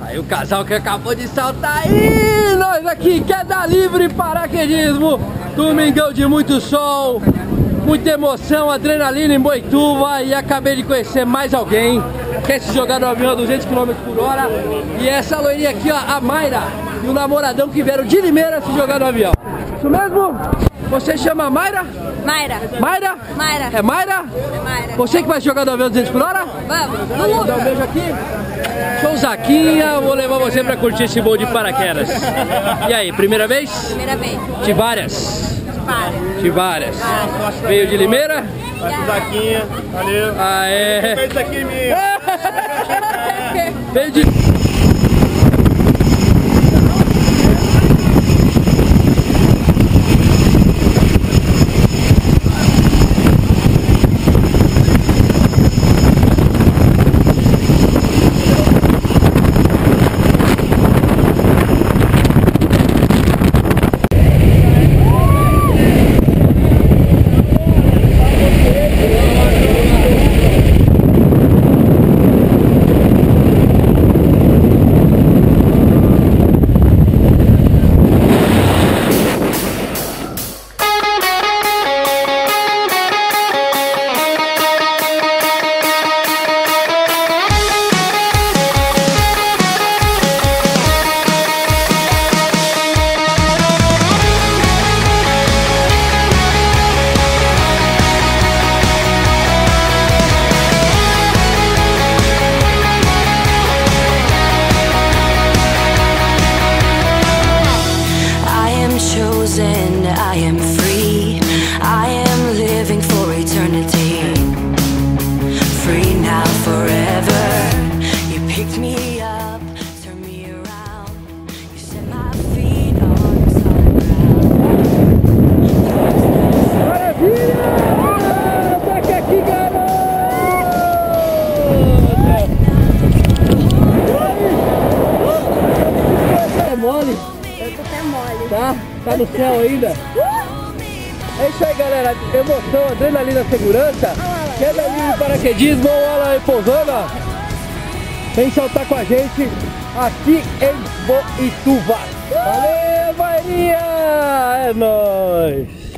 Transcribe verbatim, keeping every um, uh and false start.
Aí o casal que acabou de saltar aí, nós aqui, queda livre, paraquedismo, domingão de muito sol, muita emoção, adrenalina em Boituva. E acabei de conhecer mais alguém que quer se jogar no avião a duzentos quilômetros por hora. E essa loirinha aqui, ó, a Mayra, e o namoradão que vieram de Limeira se jogar no avião. Isso mesmo? Você chama Mayra? Mayra. Mayra? Mayra. É Mayra? É Mayra. Você que vai jogar no avião duzentos por hora? Vamos. Vamos dar um beijo aqui. Sou o Zaquinha, vou levar você pra curtir esse voo de paraquedas. E aí, primeira vez? Primeira vez. De várias? Para. De várias. Veio de Limeira? Vai com o Zaquinha, valeu. Ah, é. Fez isso aqui em mim. Veio de... I am free, I am living for eternity. Free now, forever. You picked me up, turned me around. You set my feet on solid ground. Maravilha! Toca aqui, garoto! É mole? Eu tô até mole. Tá? Tá no céu ainda? É isso aí, galera. Emoção, adrenalina, segurança. Queda livre, paraquedismo. Olha aí pousando, ó. Vem saltar com a gente aqui em Boituva. Valeu, Maria! É nóis!